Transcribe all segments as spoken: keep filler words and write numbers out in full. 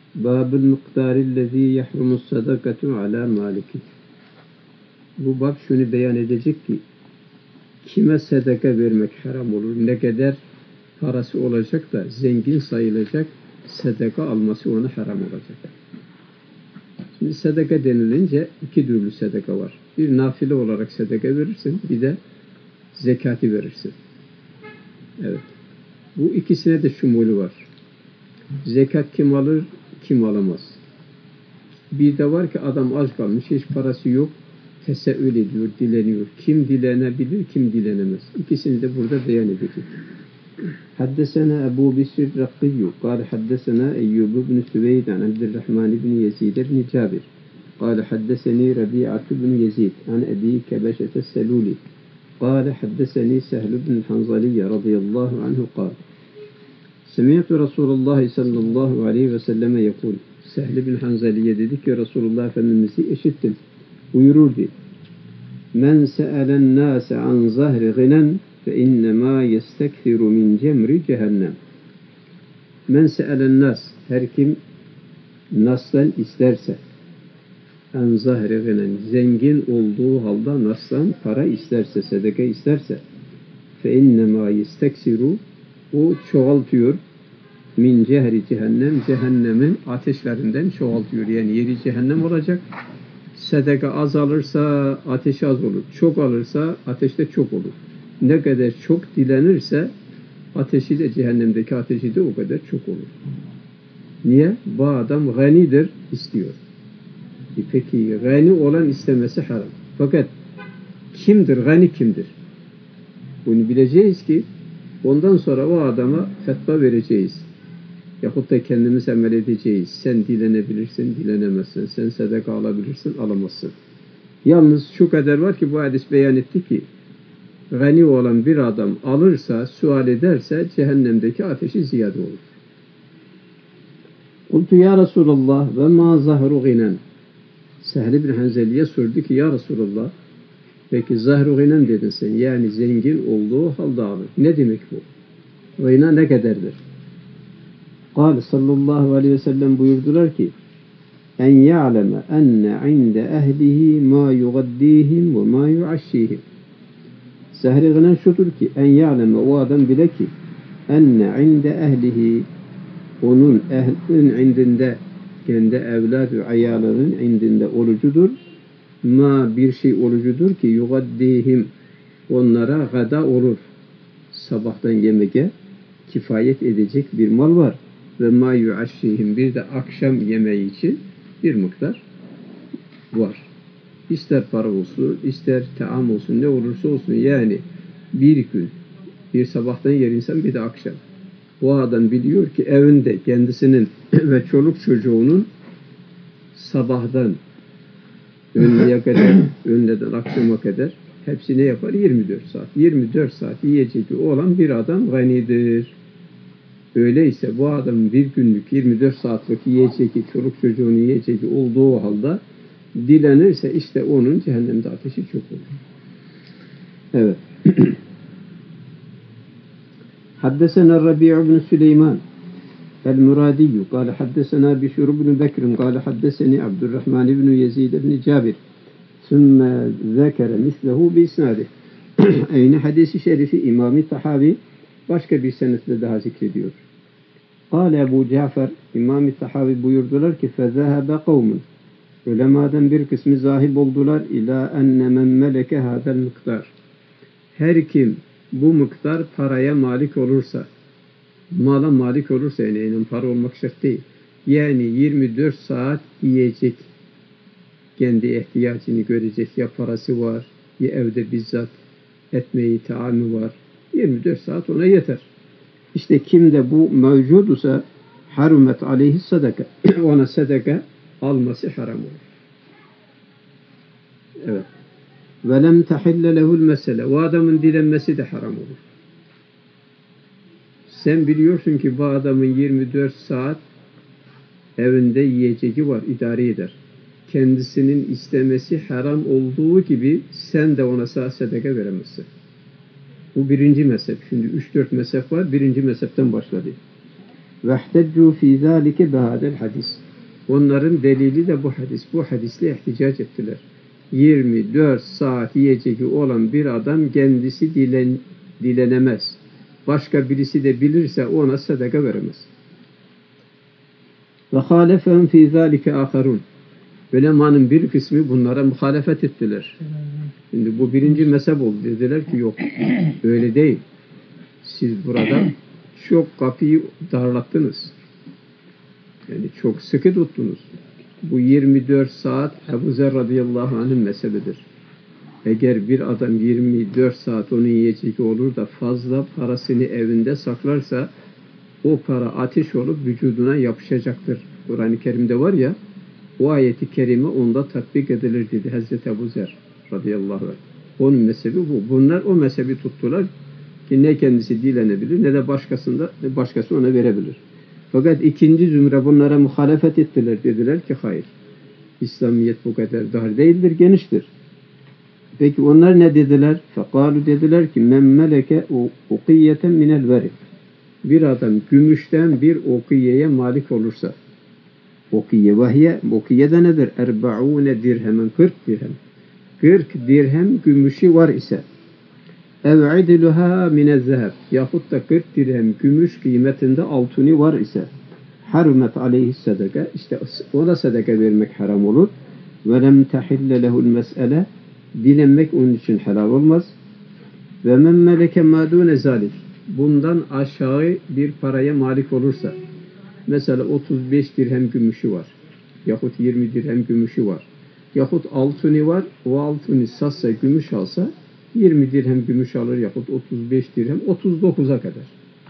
Babul miktarillezî yahrumus sadakatu ala maliki. Bu bab şunu beyan edecek ki kime sadaka vermek haram olur? Ne kadar parası olacak da zengin sayılacak, sadaka alması ona haram olacak. Şimdi sadaka denilince iki türlü sadaka var. Bir nafile olarak sadaka verirsin, bir de zekati verirsin. Evet. Bu ikisine de şumulü var. Zekat kim alır, kim alamaz. Bir de var ki adam aç kalmış, hiç parası yok, teseül ediyor, dileniyor. Kim dilenebilir, kim dilenemez. İkisini de burada beyan edecek. Haddesena Ebu Bisr Rakkiyyu, kâle haddesena Eyyub ibn Süveyd an Abdurrahman ibn Yezid ibn Cabir. قال حدثني ربيعة بن يزيد عن أبي كبشة السلولي قال حدثني سهل بن الحنظلي رضي الله عنه قال سمعت رسول الله صلى الله عليه وسلم يقول Sehl bin Hanzaliye dedi ki Resulullah Efendimiz'i işittim. Buyurur ki Men se'elen nâse an zahri gınen fe innemâ yestekfiru min cemri cehennem. Men se'elen nas, her kim nas'tan isterse, en zahri gınen, zengin olduğu halde nas'tan para isterse, sadaka isterse, fe innemâ yesteksiru, o çoğaltıyor, min cehri cehennem, cehennemin ateşlerinden çoğaltıyor. Yani yeri cehennem olacak. Sadaka az alırsa ateş az olur. Çok alırsa ateşte çok olur. Ne kadar çok dilenirse ateşi de, cehennemdeki ateşi de o kadar çok olur. Niye? Bu adam ganidir, istiyor. E peki gani olan istemesi haram. Fakat kimdir? Gani kimdir? Bunu bileceğiz ki ondan sonra o adama fetva vereceğiz. Yahut da kendimiz amel edeceğiz. Sen dilenebilirsin, dilenemezsin. Sen sadaka alabilirsin, alamazsın. Yalnız şu kadar var ki bu hadis beyan etti ki gani olan bir adam alırsa, sual ederse cehennemdeki ateşi ziyade olur. Kultu ya Resulallah ve ma zahru ginen. Sehl bin Hanzaliye sordu ki ya Resulallah, peki zahru ginen dedin sen. Yani zengin olduğu halde alır. Ne demek bu? Gina ne kadardır? Kâle sallallahu aleyhi ve sellem buyurdular ki en ya'leme enne inde ehlihi ma yugaddihim ve ma yuaşşihim. Sehri gınen şudur ki en ya'leme, o adam bile ki enne inde ehlihi, onun ehlinin indinde, kendi evlat ve ayyaların indinde olucudur. Ma, bir şey olucudur ki yugaddihim, onlara gada olur. Sabahtan yemeğe kifayet edecek bir mal var. Ve ma yuaşşihim, bir de akşam yemeği için bir miktar var. İster para olsun, ister taam olsun, ne olursa olsun, yani bir gün, bir sabahtan yer insan, bir de akşam. O adam biliyor ki evinde kendisinin ve çoluk çocuğunun sabahtan öğleye kadar, öğleden akşama kadar hepsi ne yapar? yirmi dört saat. yirmi dört saat yiyeceği olan bir adam ganidir. Öyleyse bu adamın bir günlük yirmi dört saatlik yiyeceği, çoluk çocuğunun yiyeceği olduğu halde dilenirse işte onun cehennemde ateşi çok olur. Evet. Haddesena Rabi' ibn Süleyman el-Muradiyyü kâle haddesena Bişr ibn Bekr kâle haddeseni Abdurrahman ibn Yezid ibn Cabir sümme zekere mislehu bi isnadih. Aynı hadisi şerifi İmam-ı Tahavi başka bir senetle daha zikrediyor. Kâle Ebu Cafer, İmam-ı Tahavi buyurdular ki fezehebe kavmun, ulemadan bir kısmı zahib oldular ila enne men meleke hadel miktar. Her kim bu miktar paraya malik olursa, mala malik olursa, yani, yani para olmak şart değil. Yani yirmi dört saat yiyecek, kendi ihtiyacını görecek, ya parası var, ya evde bizzat etmeyi, taamı var. yirmi dört saat ona yeter. İşte kimde bu mevcudsa harumet aleyhi sadaka. Ona sadaka alması haram olur. Evet. Ve lem tahille lehul mesele. O adamın dilenmesi de haram olur. Sen biliyorsun ki bu adamın yirmi dört saat evinde yiyeceği var, idare eder. Kendisinin istemesi haram olduğu gibi sen de ona sadaka veremezsin. Bu birinci mezhep. Şimdi üç dört mezhep var. Birinci mezhepten başladı. Vehteccu fî zâlike behâdel hadis. Onların delili de bu hadis. Bu hadisle ihticac ettiler. yirmi dört saat yiyeceği olan bir adam kendisi dilen, dilenemez. Başka birisi de bilirse ona sadaka veremez. Ve halefehum fî zâlike âkharûn. Ulemanın bir kısmı bunlara muhalefet ettiler. Şimdi bu birinci mezhep oldu. Dediler ki yok, öyle değil. Siz burada çok kapıyı darlattınız. Yani çok sıkı tuttunuz. Bu yirmi dört saat Ebu Zer radıyallahu anh'ın mezhebidir. Eğer bir adam yirmi dört saat onu yiyecek olur da fazla parasını evinde saklarsa o para ateş olup vücuduna yapışacaktır. Kur'an-ı Kerim'de var ya, o ayeti kerime onda tatbik edilir dedi Hazreti Ebu Zer radıyallahu anh. Onun mezhebi bu. Bunlar o mezhebi tuttular ki ne kendisi dilenebilir ne de başkasında ne başkası ona verebilir. Fakat ikinci zümre bunlara muhalefet ettiler. Dediler ki hayır. İslamiyet bu kadar dar değildir, geniştir. Peki onlar ne dediler? Fekalu dediler ki men meleke ukiyeten minel verik. Bir adam gümüşten bir okiyeye malik olursa, okiye vahiye, okiye de nedir? Erbaune dirhemen, kırk dirhem. kırk dirhem gümüşü var ise, ev idiluha minez zeheb, yahut da kırk dirhem gümüş kıymetinde altını var ise, harumet aleyhi sadaka, işte ona sadaka vermek haram olur. Ve lem tahille lehul mes'ele, dilenmek onun için helal olmaz. Ve men meleke ma dune zalik, bundan aşağı bir paraya malik olursa, mesela otuz beş dirhem gümüşü var, yahut yirmi dirhem gümüşü var, yahut altını var, o altını satsa, gümüş alsa, yirmi dirhem gümüş alır, yahut otuz beş dirhem, otuz dokuza kadar.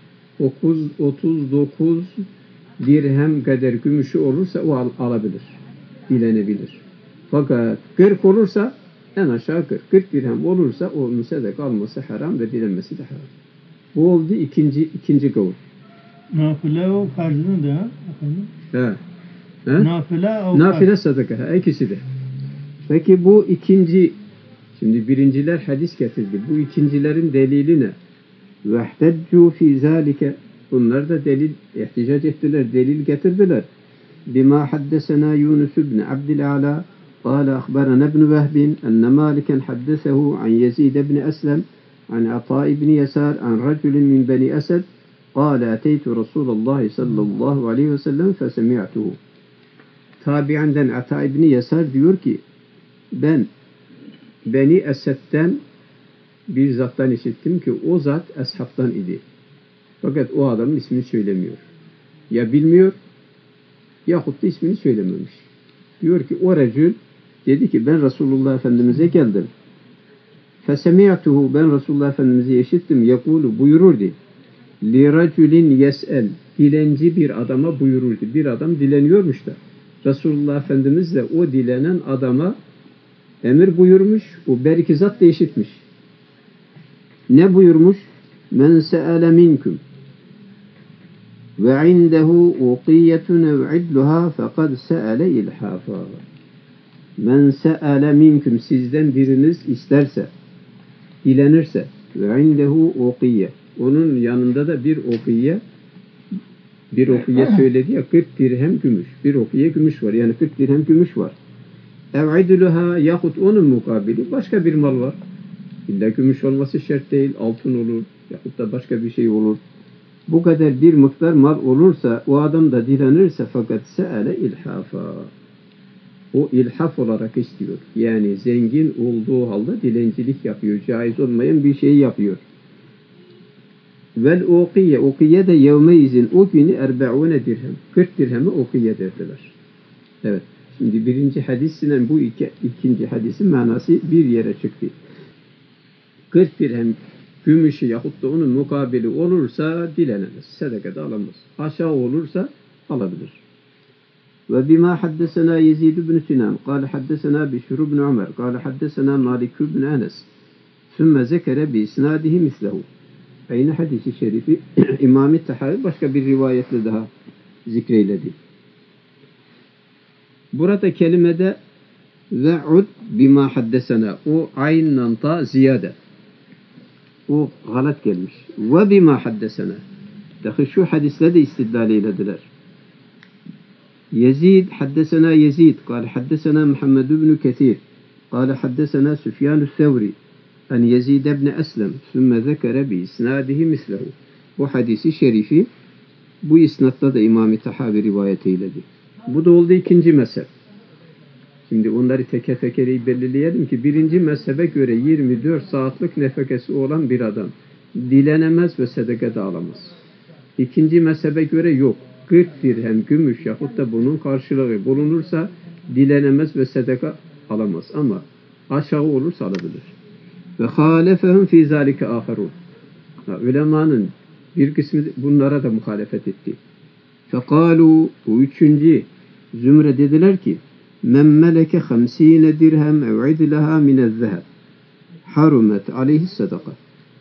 otuz dokuz dirhem kadar gümüşü olursa o al, alabilir, dilenebilir. Fakat kırk olursa, en aşağı kırk. kırk dirhem olursa onun sadaka alması haram ve dilenmesi de haram. Bu oldu ikinci ikinci kavul. Nafile o farzını da efendim. He. He? Nafile o Nafile sadaka. He, ikisi de. Peki bu ikinci, şimdi birinciler hadis getirdi. Bu ikincilerin delili ne? Vehteccu fî zâlike. Bunlar da delil, ihticac ettiler, delil getirdiler. Bima haddesena Yunus ibn Abdül'ala قال أخبرنا ابن وهب أن مالكا حدثه عن يزيد بن أسلم عن عطاء بن يسار عن رجل من بني أسد قال أتيت رسول الله صلى الله عليه وسلم فسمعته. Tabiinden Ata İbni Yasar diyor ki ben Beni Esed'den bir zattan işittim ki o zat eshabtan idi. Fakat o adamın ismini söylemiyor. Ya bilmiyor yahut da ismini söylememiş. Diyor ki o recül dedi ki ben Resulullah Efendimiz'e geldim. Fesemi'tuhu, ben Resulullah Efendimiz'i işittim. Yakulu, buyururdu. Li raculin yes'el, dilenci bir adama buyururdu. Bir adam dileniyormuş da Resulullah Efendimiz de o dilenen adama emir buyurmuş. O belki zat da işitmiş. Ne buyurmuş? Men se'ele minkum ve indehu uqiyetun ev'idluha fekad se'ele ilhafa. Men se'ele minkum, sizden biriniz isterse, dilenirse, ve indehu uqiye, onun yanında da bir uqiye, bir uqiye söyledi ya, kırk dirhem gümüş, bir uqiye gümüş var, yani kırk dirhem gümüş var. Ev'idluha, yahut onun mukabili başka bir mal var. İlla gümüş olması şart değil, altın olur, yahut da başka bir şey olur. Bu kadar bir miktar mal olursa, o adam da dilenirse fakat se'ele ilhafa. O ilhaf olarak istiyor. Yani zengin olduğu halde dilencilik yapıyor. Caiz olmayan bir şey yapıyor. Vel ukiye. Ukiye de yevmeizin. O günü erbe'une dirhem. kırk dirheme ukiye derdiler. Evet. Şimdi birinci hadisinden bu iki, ikinci hadisin manası bir yere çıktı. kırk dirhem gümüşü yahut da onun mukabili olursa dilenemez. Sadaka da alamaz. Aşağı olursa alabilir. Ve bima haddesena Yezid ibn Sinan قال حدثنا بشر بن عمر قال حدثنا مالك بن أنس ثم ذكر بإسناده مثله. Aynı hadisi şerifi İmam-ı Tahavi başka bir rivayetle daha zikreyledi. Burada kelimede ve'ud bima haddesena, o aynen ta ziyade. O galat gelmiş. Ve bima haddesena. Dahi şu hadisle de istidlal eylediler. Yezid, haddesena Yezid, kâle haddesena Muhammed ibn Kethir, kâle haddesena Süfyan-ı Thevri, en Yezid ibn Eslem, sümme zekere bi isnadihi mislehu. Bu hadisi şerifi, bu isnatla da İmam-ı Tahavi rivayet eyledi. Bu da oldu ikinci mezhep. Şimdi onları teke tekeri belirleyelim ki birinci mezhebe göre yirmi dört saatlik nefekesi olan bir adam dilenemez ve sedeke de alamaz. İkinci mezhebe göre yok. kırk dirhem gümüş yahut da bunun karşılığı bulunursa dilenemez ve sedeka alamaz. Ama aşağı olursa alabilir. Ve halefehum fî zâlike âherûn. Ulemanın bir kısmı bunlara da muhalefet etti. Fekâlû, bu üçüncü zümre dediler ki men meleke hamsîne dirhem ev'id leha minezzeheb harumet aleyhi sadaka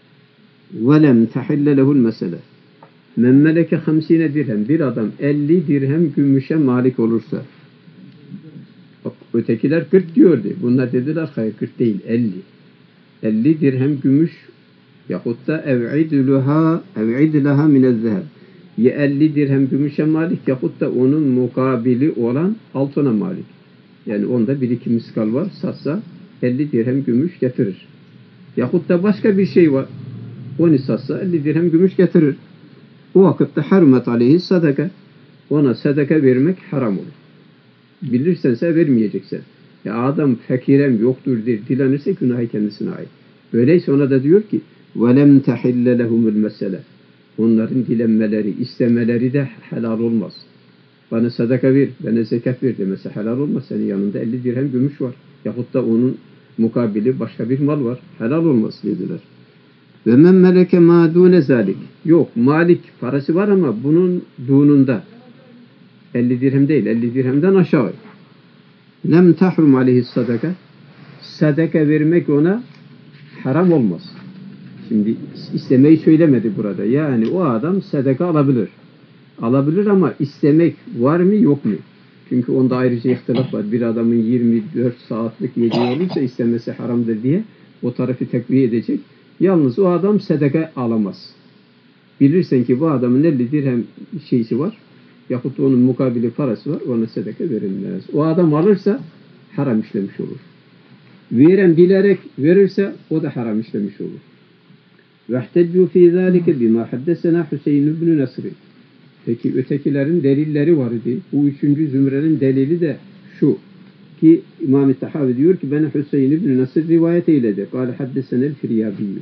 ve lem tehille lehul mesele. Men meleke hamsîne dirhem, bir adam elli dirhem gümüşe malik olursa, bak, ötekiler kırk diyordu. Bunlar dediler hayır kırk değil elli. elli dirhem gümüş yahut da ev'id leha ev'id leha minezzeheb, ya elli dirhem gümüşe malik yahut da onun mukabili olan altına malik. Yani onda bir iki miskal var, satsa elli dirhem gümüş getirir. Yahut da başka bir şey var, onu satsa elli dirhem gümüş getirir. O vakitte harumet aleyhi sadaka, ona sadaka vermek haram olur. Bilirsense vermeyeceksen. Ya adam fakirem yoktur der, dilenirse günahı kendisine ait. Öyleyse ona da diyor ki وَلَمْ تَحِلَّ لَهُمُ الْمَسَّلَةِ, onların dilenmeleri, istemeleri de helal olmaz. Bana sadaka ver, bana zekat ver demesi helal olmaz. Senin yanında elli dirhem gümüş var. Yahut da onun mukabili başka bir mal var. Helal olmaz dediler. Ve men meleke ma dune zalik. Yok, malik parası var ama bunun dununda. elli dirhem değil, elli dirhemden aşağı. Lem tahrum aleyhi sadaka. Sadaka vermek ona haram olmaz. Şimdi istemeyi söylemedi burada. Yani o adam sadaka alabilir. Alabilir ama istemek var mı yok mu? Çünkü onda ayrıca ihtilaf var. Bir adamın yirmi dört saatlik yediği olursa istemesi haramdır diye o tarafı tekviye edecek. Yalnız o adam sadaka alamaz. Bilirsen ki bu adamın elli dirhem şeysi var. Yahut da onun mukabili parası var. Ona sadaka verilmez. O adam alırsa haram işlemiş olur. Veren bilerek verirse o da haram işlemiş olur. وَاحْتَجُّوا فِي ذَٰلِكَ بِمَا حَدَّسَنَا Hüseyin ibn Nasr. Peki ötekilerin delilleri var idi. Bu üçüncü zümrenin delili de şu ki İmam-ı Tahavi diyor ki bana Hüseyin ibn Nasr rivayet eyledi. Kâle haddesenel firyabiyyü.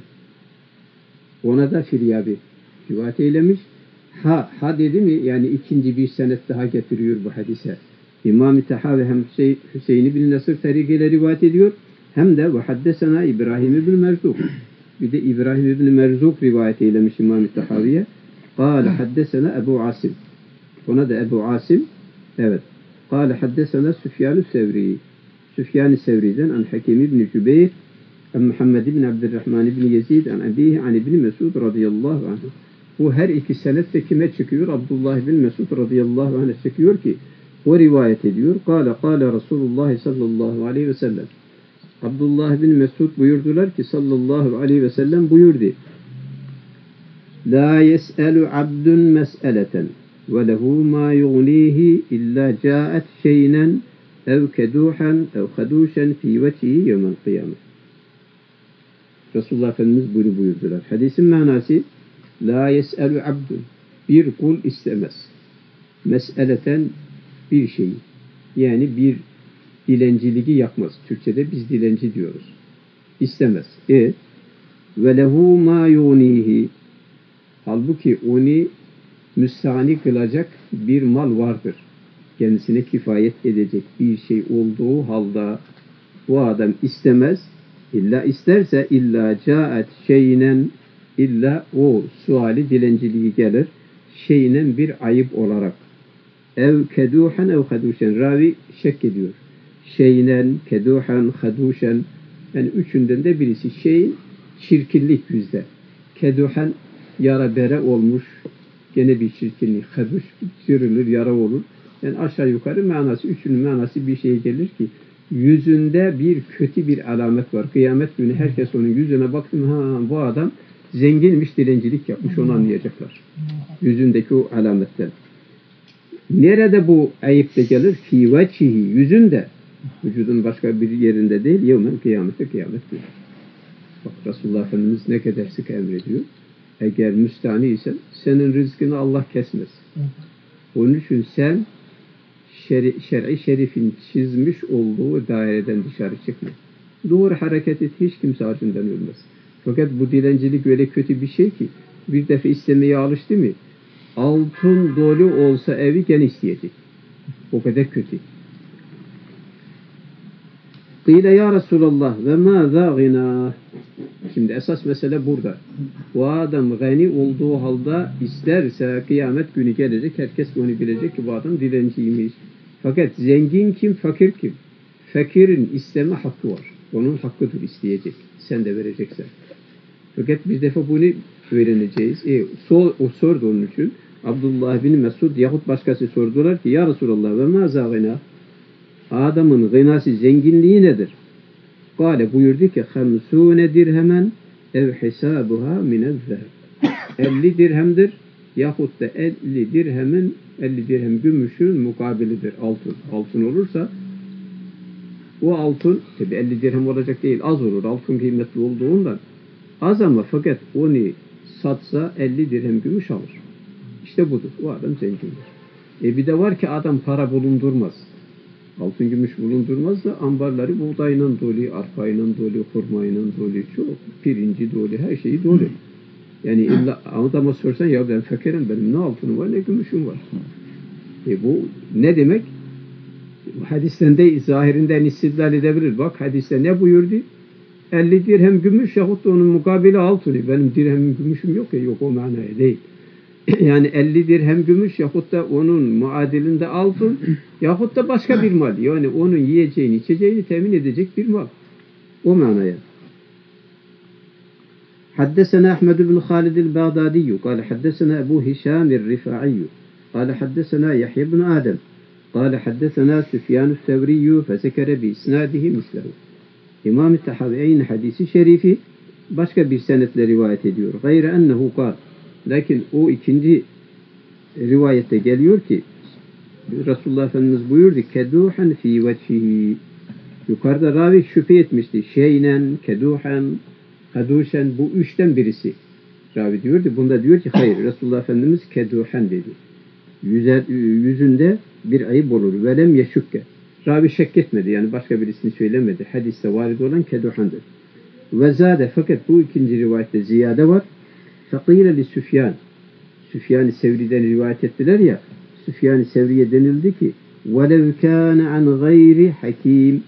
Ona da firyabi rivayet eylemiş. Ha, ha dedi mi? Yani ikinci bir senet daha getiriyor bu hadise. İmam-ı Tahavi hem Hüseyin ibn Nasr tarikiyle rivayet ediyor hem de ve haddesena İbrahim ibn Merzuk. Bir de İbrahim ibn Merzuk rivayet eylemiş İmam-ı Tahavi'ye. Kâle haddesena Ebu Asim. Ona da Ebu Asim. Evet. Kâle haddesena Süfyan-ı Sevri. Süfyan-ı Sevri'den an Hakim ibn Cübeyr an Muhammed ibn Abdurrahman ibn Yezid an abihi an ibn Mesud radıyallahu anh. Bu her iki senette kime çıkıyor? Abdullah ibn Mesud radıyallahu anh'a çıkıyor ki o rivayet ediyor. Kâle kâle Resulullah sallallahu aleyhi ve sellem. Abdullah bin Mesud buyurdular ki sallallahu aleyhi ve sellem buyurdu. La yes'elu abdun mes'eleten ve lehu ma yughnihi illa ca'at şeynen ev keduhan ev khaduşen fi vecihi yevmel kıyamet. Resulullah Efendimiz bunu buyurdular. Hadisin manası la yes'elu abdun, bir kul istemez. Mes'eleten, bir şey. Yani bir dilenciliği yapmaz. Türkçe'de biz dilenci diyoruz. İstemez. E ve lehu ma yunihi, halbuki onu müstahni kılacak bir mal vardır. Kendisine kifayet edecek bir şey olduğu halde bu adam istemez. İlla isterse illa caet şeyinen, illa o suali dilenciliği gelir. Şeyinen bir ayıp olarak. Ev keduhan ev haduşen. Ravi şek ediyor. Şeynen, keduhan, haduşen. Yani üçünden de birisi. Şey, çirkinlik yüzde. Keduhan, yara bere olmuş. Gene bir çirkinlik. Haduş, çürülür, yara olur. Yani aşağı yukarı manası, üçünün manası bir şeye gelir ki yüzünde bir kötü bir alamet var. Kıyamet günü herkes onun yüzüne baktım, ha bu adam zenginmiş, dilencilik yapmış, onu anlayacaklar. Yüzündeki o alametler. Nerede bu ayıp da gelir? Fî veçhihi, yüzünde. Vücudun başka bir yerinde değil. Yevmen kıyamette kıyamet diyor. Bak Resulullah Efendimiz ne kadar sık emrediyor. Eğer müstani isen senin rızkını Allah kesmez. Onun için sen şer'i şer şerifin çizmiş olduğu daireden dışarı çıkma. Doğru hareket et, hiç kimse acından ölmez. Fakat bu dilencilik öyle kötü bir şey ki bir defa istemeye alıştı mı altın dolu olsa evi gene isteyecek. O kadar kötü. Kıyle ya Resulallah ve mâzâ gınâh. Şimdi esas mesele burada. Bu adam gani olduğu halde isterse kıyamet günü gelecek, herkes onu bilecek ki bu adam dilenciymiş. Fakat zengin kim, fakir kim? Fakirin isteme hakkı var. Onun hakkıdır, isteyecek. Sen de vereceksen. Fakat bir defa bunu öğreneceğiz. E, sor, o sordu onun için. Abdullah bin Mesud yahut başkası sordular ki ya Resulallah ve mâzâ gınâh. Adamın gınası, zenginliği nedir? Kale buyurdu ki hamsûne dirhemen ev hisabuha minezzeheb. elli dirhemdir yahut da elli dirhemin elli dirhem gümüşün mukabilidir altın. Altın olursa o altın tabi elli dirhem olacak değil, az olur. Altın kıymetli olduğundan az ama fakat onu satsa elli dirhem gümüş alır. İşte budur. O adam zengindir. E bir de var ki adam para bulundurmaz. Altın gümüş bulundurmaz da ambarları buğdayla dolu, arpayla dolu, hurmayla dolu, çok pirinci dolu, her şeyi dolu. Yani illa adama sorsan ya ben fakirim, benim ne altınım var ne gümüşüm var. E bu ne demek? Hadisten de zahirinden istidlal edebilir. Bak hadiste ne buyurdu? elli dirhem gümüş yahut da onun mukabili altını. Benim dirhemim gümüşüm yok ya, yok o manaya değil. Yani elli dirhem gümüş yahut da onun muadilinde altın yahut da başka bir mal. Yani onun yiyeceğini, içeceğini temin edecek bir mal. O manaya. Haddesena Ahmed bin Halid el-Bağdadi kâle haddesena Ebu Hişam el-Rifâ'i kâle haddesena Yahya bin Adem kâle haddesena Süfyan el-Sevri fezekere bi isnadihi mislehu. İmam-ı Tahavi'nin hadisi şerifi başka bir senetle rivayet ediyor. Gayre ennehu kâl. Lakin o ikinci rivayette geliyor ki Resulullah Efendimiz buyurdu keduhan fi veçhihi. Yukarıda ravi şüphe etmişti. Şeynen, keduhan, kaduşen, bu üçten birisi. Ravi diyordu. Bunda diyor ki hayır. Resulullah Efendimiz keduhan dedi. Yüzer, yüzünde bir ayıp olur. Velem yeşükke. Ravi şek etmedi. Yani başka birisini söylemedi. Hadiste varid olan keduhandır. Ve zade, fakat bu ikinci rivayette ziyade var. Fakile li Süfyan. Süfyan-ı Sevri'den rivayet ettiler ya. Süfyan-ı Sevri'ye denildi ki وَلَوْ كَانَ عَنْ غَيْرِ hakim.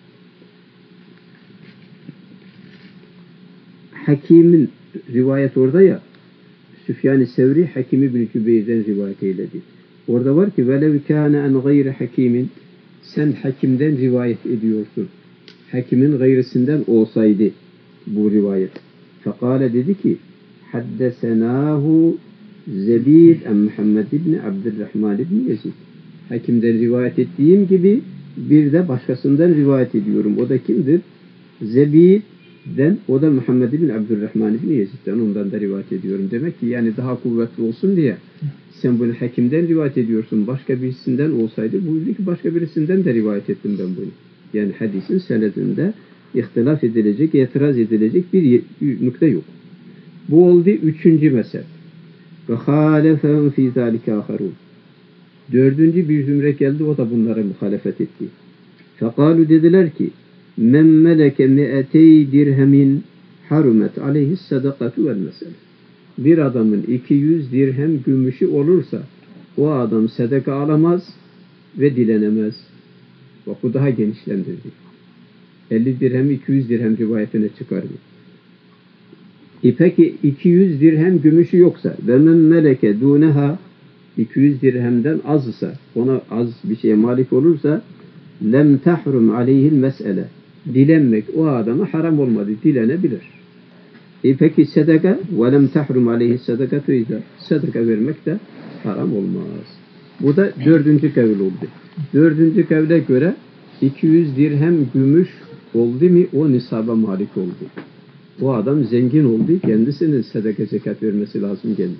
Hakim'in rivayet orada ya. Süfyan-ı Sevri Hakim İbn-i Cübeyr'den rivayet eyledi. Orada var ki وَلَوْ كَانَ عَنْ غَيْرِ hakimin. Sen Hakim'den rivayet ediyorsun. Hakim'in gayrisinden olsaydı bu rivayet. Fekale dedi ki haddesenâhu Zebîd en Muhammed İbni Abdurrahman İbni Yezid. Hakim'den rivayet ettiğim gibi bir de başkasından rivayet ediyorum. O da kimdir? Zebîd'den, o da Muhammed İbni Abdurrahman İbni Yezid'den, ondan da rivayet ediyorum. Demek ki yani daha kuvvetli olsun diye sen bunu Hakim'den rivayet ediyorsun. Başka birisinden olsaydı buyurdu ki başka birisinden de rivayet ettim ben bunu. Yani hadisin senedinde ihtilaf edilecek, itiraz edilecek bir nokta yok. Bu oldu üçüncü mesele. Ve halefehum fî zâlike âherûn. Dördüncü bir zümre geldi, o da bunlara muhalefet etti. Fekâlu dediler ki men meleke mi'etey dirhemin harumet aleyhis sadakatu vel mesele. Bir adamın iki yüz dirhem gümüşü olursa o adam sadaka alamaz ve dilenemez. Bak bu daha genişlendirdi. elli dirhem iki yüz dirhem rivayetine çıkardı. E peki iki yüz dirhem gümüşü yoksa ve men meleke duneha iki yüz dirhemden azsa, ona az bir şeye malik olursa lem tahrum aleyhil mesele. Dilenmek o adama haram olmadı. Dilenebilir. E peki sadaka ve lem tahrum aleyhi sadakatu izâ. Sadaka vermek de haram olmaz. Bu da dördüncü kavil oldu. Dördüncü kavle göre iki yüz dirhem gümüş oldu mu o nisaba malik oldu. O adam zengin oldu. Kendisinin sadaka zekat vermesi lazım geldi.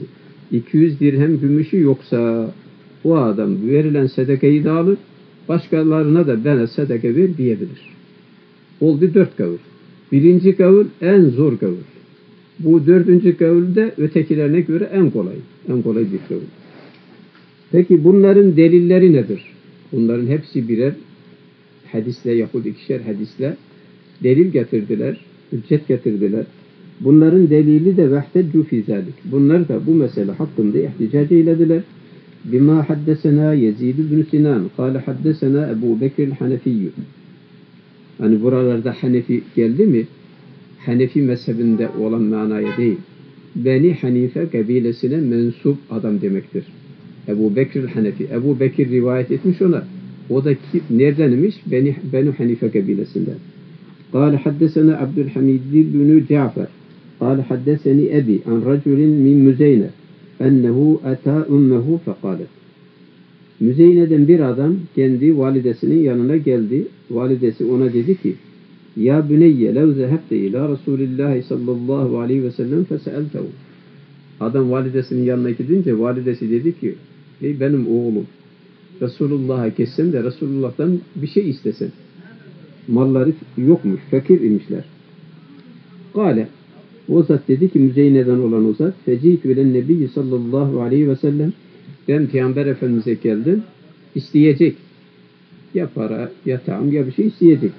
iki yüz dirhem gümüşü yoksa o adam verilen sedekayı da alır, başkalarına da bana sedeke ver diyebilir. Oldu dört kavul. Birinci kavul en zor kavul. Bu dördüncü kavul de ötekilerine göre en kolay. En kolay bir kavul. Peki bunların delilleri nedir? Bunların hepsi birer hadisle yahut ikişer hadisle delil getirdiler, hüccet getirdiler. Bunların delili de vehteccu fî zâlik. Bunlar da bu mesele hakkında ihticac eylediler. Bima haddesena Yezid ibn Sinan, kâle haddesena Ebu Bekir el-Hanefiyyü. Hani buralarda Hanefi geldi mi? Hanefi mezhebinde olan manaya değil. Beni Hanife kabilesine mensup adam demektir. Ebu Bekir el-Hanefi. Ebu Bekir rivayet etmiş ona. O da ki, nereden imiş? Beni, Beni Hanife kabilesinden. قال حدثنا عبد الحميد بن جعفر قال حدثني أبي عن رجل من مزينة أنه أتى أمه فقالت Müzeyne'den bir adam kendi validesinin yanına geldi. Validesi ona dedi ki Ya büneyye lev zehebte ila Resulillahi sallallahu aleyhi ve sellem feseeltehu. Adam validesinin yanına gidince validesi dedi ki ey benim oğlum Resulullah'a geçsem de Resulullah'tan bir şey istesen. Malları yokmuş, fakir imişler. Kale, o zat dedi ki Müzeyne'den olan o zat fecîtü ilen nebiyyi sallallahu aleyhi ve sellem ben Peygamber Efendimiz'e geldim, isteyecek. Ya para, ya taam, ya bir şey isteyecek.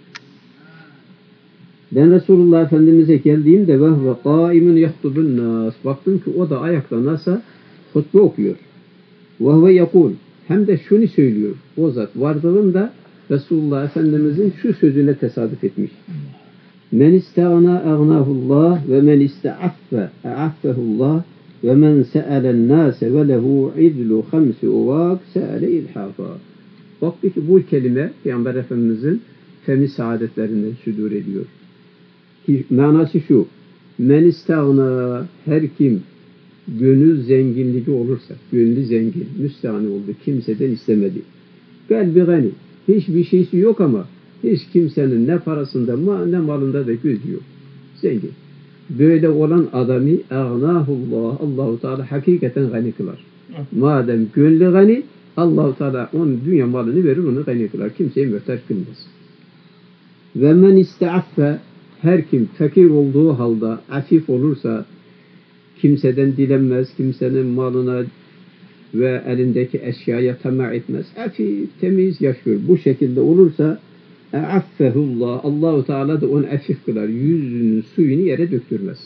Ben Resulullah Efendimiz'e geldiğimde vehve qâimun yahtubun nâs. Baktım ki o da ayakta nasıl hutbe okuyor. Vehve yakul. Hem de şunu söylüyor. O zat vardığında Resulullah Efendimiz'in şu sözüne tesadüf etmiş. Men istağna ağnahullah ve men isteaffe eaffehullah ve men se'elen nâse ve lehu idlu hamsi uvak se'ele ilhafa. Baktı ki bu kelime Peygamber Efendimiz'in femi saadetlerinden südur ediyor. Manası şu. Men istağna her kim gönül zenginliği olursa, gönlü zengin, müstahni oldu, kimseden istemedi. Kalbi gani. Hiçbir şeysi yok ama hiç kimsenin ne parasında ne malında da gözü yok. Zengin. Böyle olan adamı ağnahullah, Allahu Teala hakikaten gani kılar. Madem gönlü gani, Allahu Teala onun dünya malını verir, onu gani kılar. Kimseye muhtaç kılmaz. Ve men isteaffe her kim fakir olduğu halde afif olursa, kimseden dilenmez, kimsenin malına ve elindeki eşyaya tamah etmez. Afif, temiz yaşıyor. Bu şekilde olursa eaffehullah, Allahu Teala da onu afif kılar. Yüzünün suyunu yere döktürmez.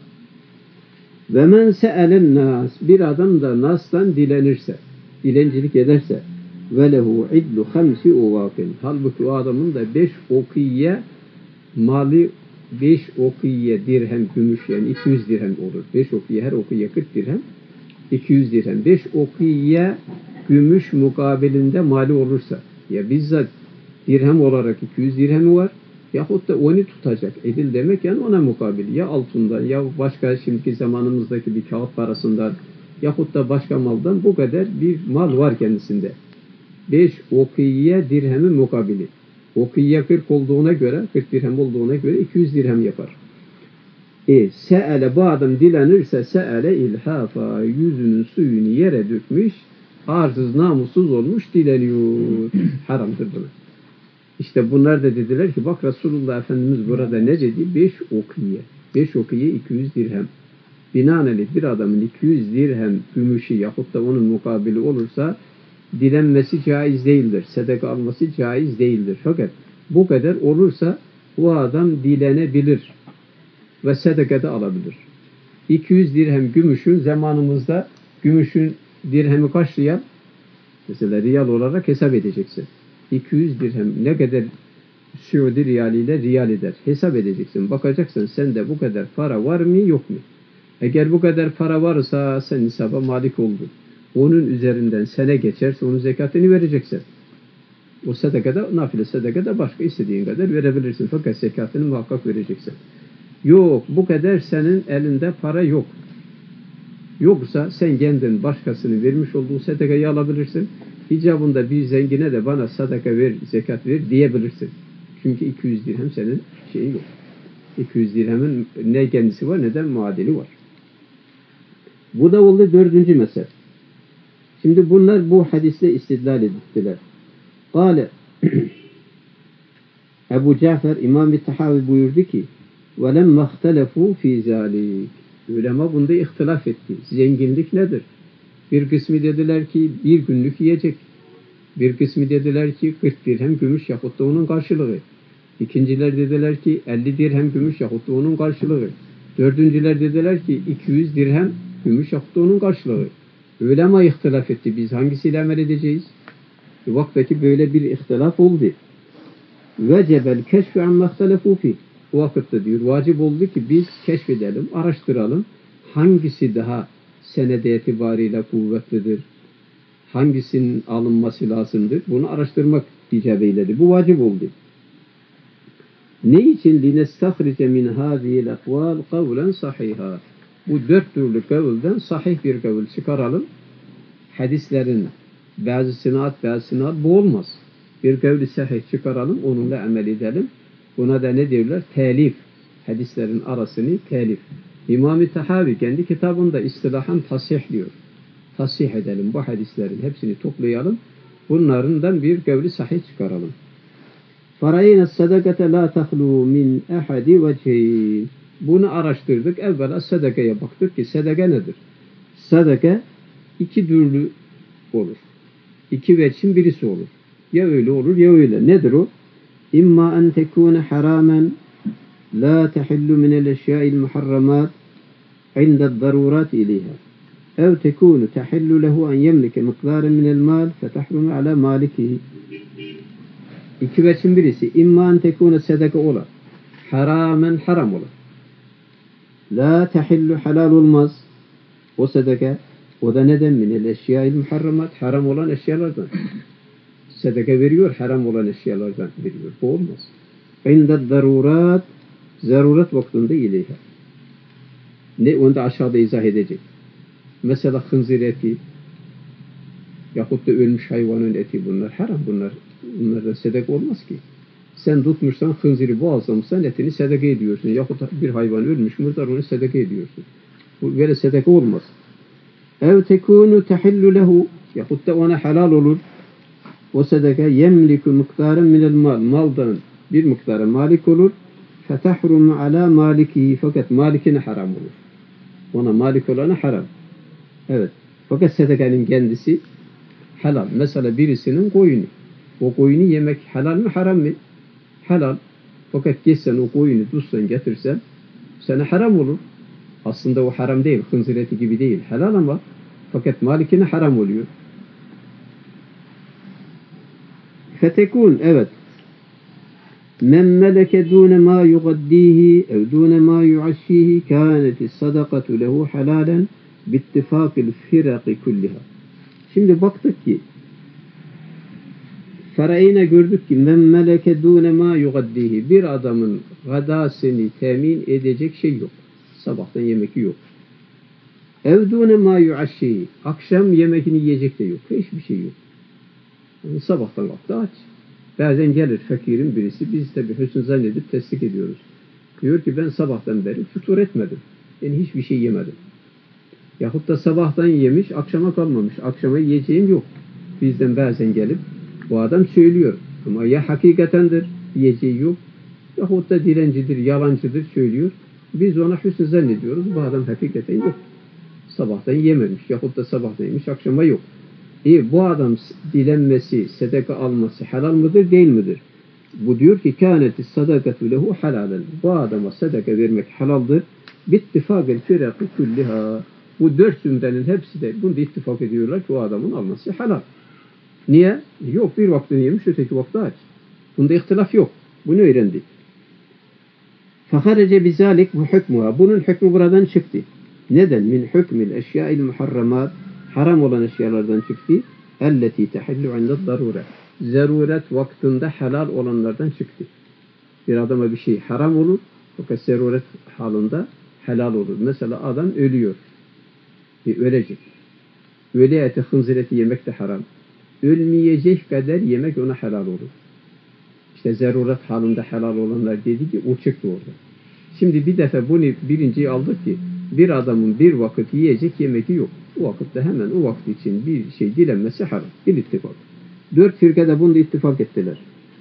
Ve men se'elen nas, bir adam da nas'tan dilenirse, dilencilik ederse ve lehu idlu hamsi uvakin. Halbuki o adamın da beş okiye mali, beş okiye dirhem gümüş, yani iki yüz dirhem olur. Beş okiye, her okiye kırk dirhem. iki yüz dirhem. beş okiye gümüş mukabilinde mali olursa, ya bizzat dirhem olarak iki yüz dirhemi var, yahut da onu tutacak. Edil demek yani ona mukabil. Ya altından, ya başka şimdiki zamanımızdaki bir kağıt parasından, yahut da başka maldan bu kadar bir mal var kendisinde. beş okiye dirhemi mukabili. Okiye kırk olduğuna göre, kırk dirhem olduğuna göre iki yüz dirhem yapar. E, se'ele bu adam dilenirse se'ele ilhafa, yüzünün suyunu yere dökmüş, arsız namussuz olmuş dileniyor. Haramdır buna. İşte bunlar da dediler ki bak Resulullah Efendimiz burada ne dedi? Beş okiye. Beş okiye iki yüz dirhem. Binaenaleyh bir adamın iki yüz dirhem gümüşü yahut da onun mukabili olursa dilenmesi caiz değildir. Sedeka alması caiz değildir. Fakat bu kadar olursa o adam dilenebilir ve sedeka da alabilir. iki yüz dirhem gümüşün zamanımızda gümüşün dirhemi kaç riyal? Mesela riyal olarak hesap edeceksin. iki yüz dirhem ne kadar Suudi riyaliyle riyal eder. Hesap edeceksin. Bakacaksın sende bu kadar para var mı yok mu? Eğer bu kadar para varsa sen nisaba malik oldun. Onun üzerinden sene geçerse onun zekatını vereceksin. O sadakada, nafile sadakada başka istediğin kadar verebilirsin. Fakat zekatını muhakkak vereceksin. Yok, bu kadar senin elinde para yok. Yoksa sen kendin başkasını vermiş olduğu sadakayı alabilirsin. İcabında bir zengine de bana sadaka ver, zekat ver diyebilirsin. Çünkü iki yüz dirhem senin şeyin yok. iki yüz dirhemin ne kendisi var ne de muadili var. Bu da oldu dördüncü mezhep. Şimdi bunlar bu hadisle istidlal ettiler. Kale Ebu Cafer İmam-ı Tahavi buyurdu ki وَلَمَّ اخْتَلَفُوا ف۪ي ذَٰلِكِ Ulema bunda ihtilaf etti. Zenginlik nedir? Bir kısmı dediler ki bir günlük yiyecek. Bir kısmı dediler ki kırk dirhem gümüş yahut da onun karşılığı. İkinciler dediler ki elli dirhem gümüş yahut da onun karşılığı. Dördüncüler dediler ki iki yüz dirhem gümüş yahut da onun karşılığı. Ulema ihtilaf etti. Biz hangisiyle amel edeceğiz? Bir vaktaki böyle bir ihtilaf oldu. Vecebel keşfü amma ihtelefu fîh. O vakitte diyor vacip oldu ki biz keşfedelim, araştıralım. Hangisi daha senede itibariyle kuvvetlidir? Hangisinin alınması lazımdır? Bunu araştırmak icap eyledi. Bu vacip oldu. Ne için? لِنَسْتَخْرِجَ مِنْ هَذِهِ الْاَقْوَالِ قَوْلًا صَحِيحًا Bu dört türlü kavulden sahih bir kavul çıkaralım. Hadislerin bazı sınaat, bazı sınaat bu olmaz. Bir kavli sahih çıkaralım, onunla amel edelim. Buna da ne diyorlar? Telif. Hadislerin arasını telif. İmam-ı Tahavi kendi kitabında istilahan tasih diyor. Tasih edelim bu hadislerin hepsini toplayalım. Bunlardan bir kavli sahih çıkaralım. فَرَيْنَ السَّدَقَةَ لَا تَخْلُوا مِنْ اَحَدِ وَجْهِينَ Bunu araştırdık. Evvela sadakaya baktık ki sadaka nedir? Sadaka iki türlü olur. İki veçin birisi olur. Ya öyle olur ya öyle. Nedir o? İmma en tekune haramen la tehillu minel eşya'il muharramat inda darurat ileyha. Ev tekunu tehillu lehu en yemlike miqdaren minel mal fetahrumu ala malikihi. İki veçin birisi. İmma en tekune sadaka ola. Haramen haram ola. La tehillu halal olmaz. O sadaka. O da neden? Minel eşya'il muharramat. Haram olan eşyalardan. Sadaka veriyor, haram olan eşyalardan veriyor. Bu olmaz. İnde darurat, zaruret vaktinde ileyha. Ne? Onu da aşağıda izah edecek. Mesela hınzir eti, yahut da ölmüş hayvanın eti bunlar haram. Bunlar, bunlardan sadaka olmaz ki. Sen tutmuşsan, hınziri boğazlamışsan etini sadaka ediyorsun. Yahut bir hayvan ölmüş, murdar onu sadaka ediyorsun. Bu böyle sadaka olmaz. Ev tekunu tehillu lehu, yahut da ona halal olur. O sadaka yemliku miktaren minel mal. Maldan bir miktara malik olur. Fetahrumu ala malikihi. Fakat malikine haram olur. Ona malik olana haram. Evet. Fakat sadakanın kendisi halal. Mesela birisinin koyunu. O koyunu yemek halal mı haram mı? Halal. Fakat geçsen o koyunu tutsan getirsen sana haram olur. Aslında o haram değil. Hınzir eti gibi değil. Halal ama fakat malikine haram oluyor. Fetekun, evet. Men meleke dune ma yugaddihi ev dune ma yuaşşihi kâneti sadakatu lehu halalen bittifâkil firaki kulliha. Şimdi baktık ki Ferayine gördük ki men meleke dune ma yugaddihi bir adamın gadasını temin edecek şey yok. Sabahtan yemek yok. Ev dune ma yuaşşihi akşam yemekini yiyecek de yok. Hiçbir şey yok. Yani sabahtan kalktı aç. Bazen gelir fakirin birisi, biz tabi hüsnü zannedip teslik ediyoruz. Diyor ki ben sabahtan beri futur etmedim. Yani hiçbir şey yemedim. Yahut da sabahtan yemiş, akşama kalmamış. Akşama yiyeceğim yok. Bizden bazen gelip bu adam söylüyor. Ama ya hakikatendir, yiyeceği yok. Yahut da dilencidir, yalancıdır söylüyor. Biz ona hüsnü zannediyoruz. Bu adam hakikaten yok. Sabahtan yememiş. Yahut da sabahtan yemiş, akşama yok. E, bu adam dilenmesi, sadaka alması helal mıdır, değil midir? Bu diyor ki kâneti sadakatu lehu halalen. Bu adama sadaka vermek halaldır. Bittifâgel firâkı kulliha. Bu dört zümrenin hepsi de bunda ittifak ediyorlar ki o adamın alması halal. Niye? Yok, bir vaktini yemiş, öteki vakti aç. Bunda ihtilaf yok. Bunu öğrendik. فَخَرَجَ بِذَٰلِكْ وَحُكْمُهَا Bunun hükmü buradan çıktı. Neden? Min hükmil eşyâil muharramat haram olan eşyalardan çıktı. اَلَّتِي تَحِلُّ عِنْدَ الضَّرُورَةِ Zaruret vaktinde helal olanlardan çıktı. Bir adama bir şey haram olur, fakat zaruret halinde helal olur. Mesela adam ölüyor. Bir ölecek. Ölü eti, hınzir eti yemek de haram. Ölmeyecek kadar yemek ona helal olur. İşte zaruret halinde helal olanlar dedi ki o çıktı orada. Şimdi bir defa bunu birinciyi aldık ki bir adamın bir vakit yiyecek yemeği yok. O vakitte hemen o vakit için bir şey dilenmesi haram. Bir ittifak. Dört firka da bunda ittifak ettiler.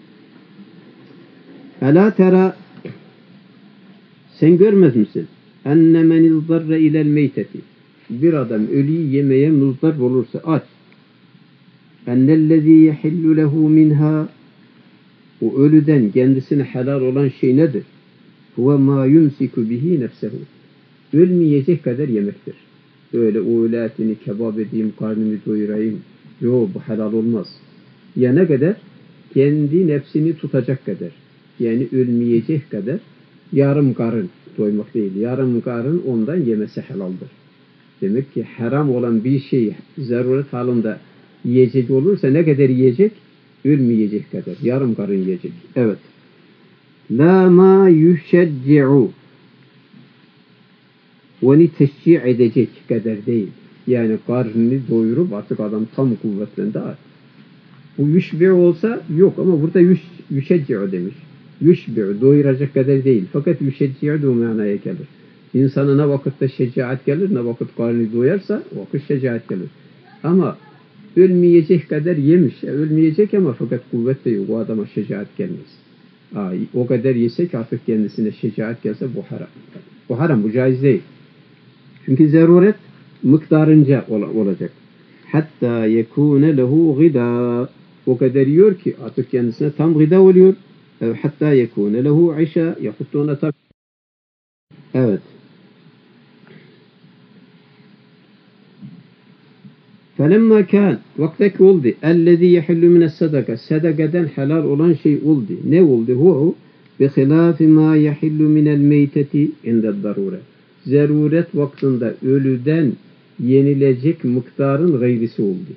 Ela tera, sen görmez misin? Enne men izdarre ilel meyteti. Bir adam ölüyü yemeye muzdar olursa aç. Ennellezî yehillu lehu minha. O ölüden kendisine helal olan şey nedir? Huve mâ yumsiku bihi nefsehu. Ölmeyecek kadar yemektir. Öyle o öyle etini kebap edeyim, karnımı doyurayım. Yok, bu helal olmaz. Ya ne kadar? Kendi nefsini tutacak kadar. Yani ölmeyecek kadar yarım karın doymak değil. Yarım karın ondan yemesi helaldir. Demek ki haram olan bir şey zaruret halinde yiyecek olursa ne kadar yiyecek? Ölmeyecek kadar. Yarım karın yiyecek. Evet. La ma yüşecci'u. Onu teşcih edecek kadar değil. Yani karnını doyurup artık adam tam kuvvetlendi. Bu yüşbi'u olsa yok ama burada yüş, yüşecci'u demiş. Yüşbi'u doyuracak kadar değil. Fakat yüşecci'u da o manaya gelir. İnsana ne vakitte şecaat gelir, ne vakit karnı doyarsa o vakit şecaat gelir. Ama ölmeyecek kadar yemiş. Ölmeyecek ama fakat kuvvet de yok. O adama şecaat gelmez. Aa, o kadar yesek artık kendisine şecaat gelse bu haram. Bu haram, bu caiz değil. Çünkü zaruret miktarınca ol- olacak. Hatta yekûne lehu gıda. O kadar yiyor ki artık kendisine tam gıda oluyor. Hatta yekûne lehu işa. Yahut ona tam. Evet. فَلَمَّا كَانْ vaktaki oldu. اَلَّذ۪ي يَحِلُّ مِنَ السَّدَقَ Sadakadan helal olan şey oldu. Ne oldu? Hu بِخِلَافِ مَا يَحِلُّ مِنَ الْمَيْتَةِ عِنْدَ الضَّرُورَ Zaruret vaktinde ölüden yenilecek miktarın gayrisi oldu.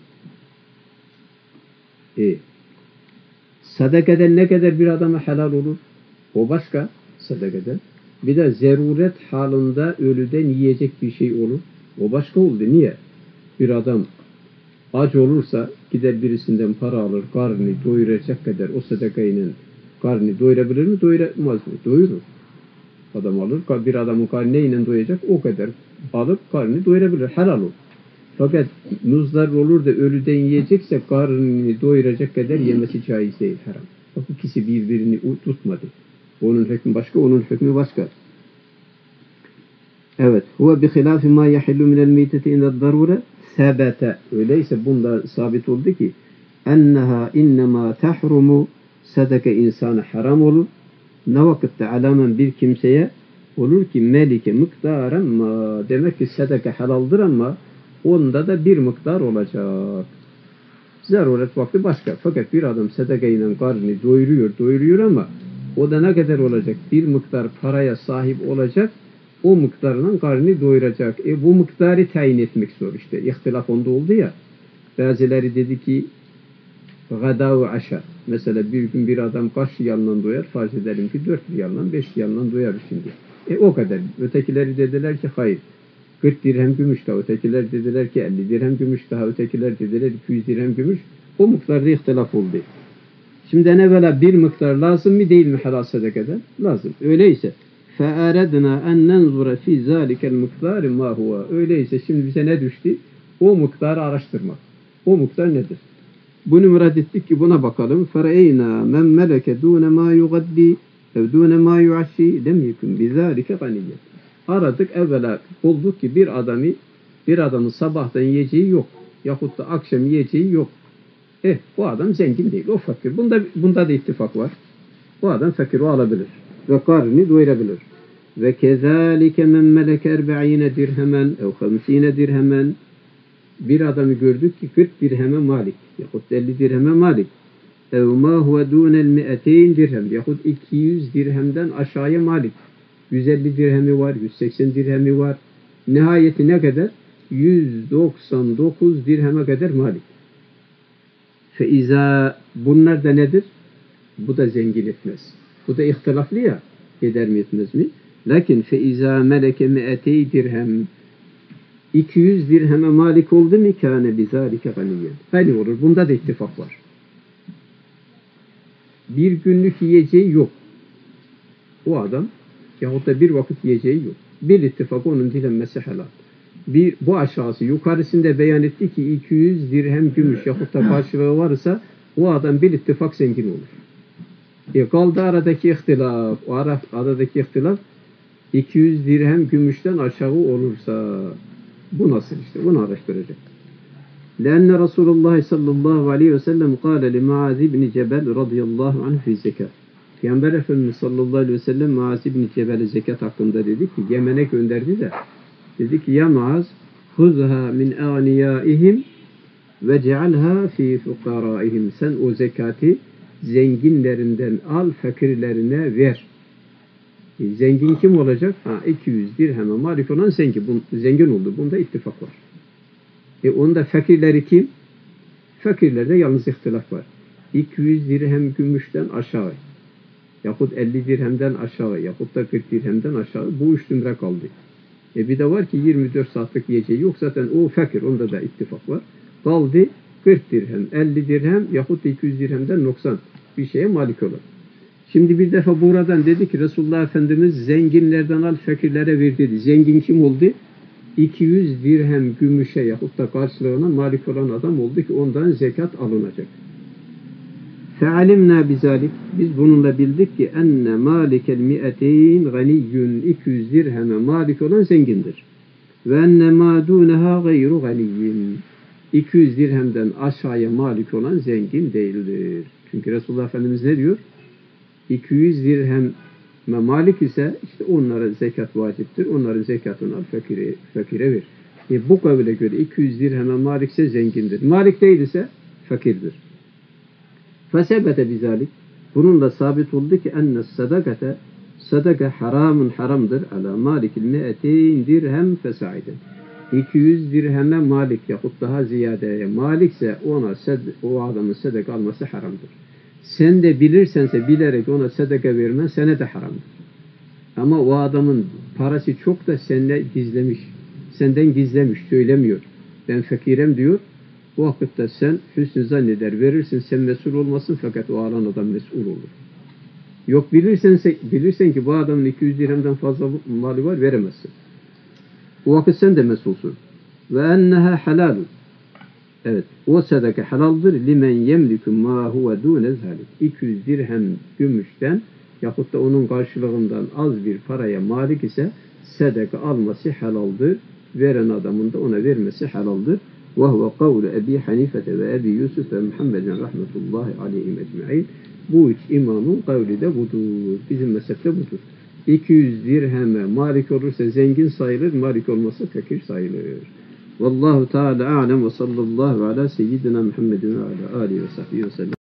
E, sadakadan ne kadar bir adama helal olur? O başka sadakadan. Bir de zaruret halinde ölüden yiyecek bir şey olur. O başka oldu. Niye? Bir adam aç olursa gider birisinden para alır, karnını doyuracak kadar o sadakayla karnını doyurabilir mi? Doyuramaz mı? Doyurur. Adam alır, bir adamın karnı neyle doyacak? O kadar alıp karnını doyurabilir. Helal olur. Fakat muzdar olur da ölüden yiyecekse karnını doyuracak kadar yemesi caiz değil, haram. Bak ikisi birbirini tutmadı. Onun hükmü başka, onun hükmü başka. Evet. Huve bihilâfi mâ yahillu minel meyteti inded darure sebete. Öyleyse bunda sabit oldu ki enneha innemâ tehrumu sadaka insana haram olur. Ne vakitte alamen bir kimseye olur ki melike miktarın ma demek ki sadaka halaldır ama onda da bir miktar olacak. Zaruret vakti başka. Fakat bir adam sadakayla karnını doyuruyor, doyuruyor ama o da ne kadar olacak? Bir miktar paraya sahip olacak. O miktarla karnını doyuracak. E bu miktarı tayin etmek zor işte. İhtilaf onda oldu ya. Bazıları dedi ki gada ve aşa. Mesela bir gün bir adam kaç riyalından doyar? Farz edelim ki dört riyalından, beş riyalından doyar şimdi. E o kadar. Ötekileri dediler ki hayır. kırk dirhem gümüş daha. Ötekiler dediler ki elli dirhem gümüş daha. Ötekiler dediler iki yüz dirhem gümüş. O miktarda ihtilaf oldu. Şimdi evvela bir miktar lazım mı değil mi helal sadakada? Lazım. Öyleyse فَاَرَدْنَا اَنْ نَنْظُرَ ف۪ي ذَٰلِكَ الْمُقْدَارِ مَا هُوَ Öyleyse şimdi bize ne düştü? O miktarı araştırmak. O miktar nedir? Bunu murad ettik ki buna bakalım. فَرَيْنَا مَنْ مَلَكَ دُونَ مَا يُغَدِّي اَوْ دُونَ مَا يُعَشِّي لَمْ يَكُنْ بِذَٰلِكَ غَنِيًّا Aradık evvela bulduk ki bir adamı bir adamın sabahtan yiyeceği yok. Yahut da akşam yiyeceği yok. Eh bu adam zengin değil. O fakir. Bunda, bunda da ittifak var. Bu adam fakir, o alabilir. Ve karnını doyurabilir. Ve kezalike men meleke erba'ine dirhemen ev hamsine dirhemen bir adamı gördük ki kırk dirheme malik yahut elli dirheme malik ev ma huve dunel mi'ateyn dirhem yahut iki yüz dirhemden aşağıya malik. yüz elli dirhemi var, yüz seksen dirhemi var. Nihayeti ne kadar? yüz doksan dokuz dirheme kadar malik. Feiza bunlar da nedir? Bu da zengin etmez. Bu da ihtilaflı ya. Eder mi etmez mi? Lakin feiza meleke mi'atey dirhem iki yüz dirheme malik oldu mu kâne bizâlike ganiyyen. Gani olur. Bunda da ittifak var. Bir günlük yiyeceği yok. O adam yahut da bir vakit yiyeceği yok. bir ittifak onun dilenmesi helal. Bir, bu aşağısı. Yukarısında beyan etti ki iki yüz dirhem gümüş yahut da karşılığı varsa o adam bir ittifak zengin olur. E kaldı aradaki ihtilaf. O ara, aradaki ihtilaf iki yüz dirhem gümüşten aşağı olursa bu nasıl işte? Bunu araştıracak. لأن رسول الله صلى الله عليه وسلم قال لمعاذ بن جبل رضي الله عنه في zekat. Peygamber Efendimiz sallallahu aleyhi ve sellem Muaz ibn Cebel'e zekat hakkında dedi ki Yemen'e gönderdi de dedi ki ya Muaz huzha min aniyaihim ve cealha fi fukaraihim. Sen o zekati zenginlerinden al, fakirlerine ver. E, zengin kim olacak? Ha, iki yüz dirheme malik olan zengin. Bun, zengin oldu. Bunda ittifak var. E onda fakirleri kim? Fakirlerde yalnız ihtilaf var. iki yüz dirhem gümüşten aşağı yahut elli dirhemden aşağı yahut da kırk dirhemden aşağı bu üç tümre kaldı. E bir de var ki yirmi dört saatlik yiyeceği yok zaten o fakir. Onda da ittifak var. Kaldı kırk dirhem, elli dirhem yahut da iki yüz dirhemden noksan bir şeye malik olur. Şimdi bir defa buradan dedi ki Resulullah Efendimiz zenginlerden al fakirlere ver dedi. Zengin kim oldu? iki yüz dirhem gümüşe yahut da karşılığına malik olan adam oldu ki ondan zekat alınacak. Fealimna bizalik. Biz bununla bildik ki enne malikel mi'ateyn ganiyyun. iki yüz dirheme malik olan zengindir. Ve enne ma duneha gayru ganiyyin. iki yüz dirhemden aşağıya malik olan zengin değildir. Çünkü Resulullah Efendimiz ne diyor? iki yüz dirhem malik ise işte onlara zekat vaciptir. Onların zekatını al fakire, fakire ver. E bu kavle göre iki yüz dirheme malik ise zengindir. Malik değil ise fakirdir. Fesebete bizalik. Bununla sabit oldu ki enne sadakate sadaka haramun haramdır ala malikil me'eteyn dirhem fesaiden. iki yüz dirheme malik yahut daha ziyadeye malikse ona o adamın sadaka alması haramdır. Sen de bilirsense bilerek ona sadaka vermen sana da haramdır. Ama o adamın parası çok da senden gizlemiş. Senden gizlemiş, söylemiyor. Ben fakirem diyor. O vakitte sen hüsnü zanneder, verirsin, sen mesul olmasın fakat o alan adam mesul olur. Yok bilirsen, bilirsen ki bu adamın iki yüz dirhemden fazla mali var, veremezsin. O vakit sen de mesulsun. Ve enneha halalun. Evet, o sadaka halaldır. Limen yemliku ma huve dune zalik. iki yüz dirhem gümüşten yahut da onun karşılığından az bir paraya malik ise sadaka alması halaldır. Veren adamın da ona vermesi halaldır. Ve huve kavlu Ebi Hanifete ve Ebi Yusuf ve Muhammedin rahmetullahi aleyhim ecma'in. Bu üç imamın kavli de budur. Bizim mezhepte budur. iki yüz dirheme malik olursa zengin sayılır, malik olmasa fakir sayılır. Vallahu Teala a'lem ve sallallahu ala seyyidina Muhammedin ve ala alihi ve sahbihi ve sellem.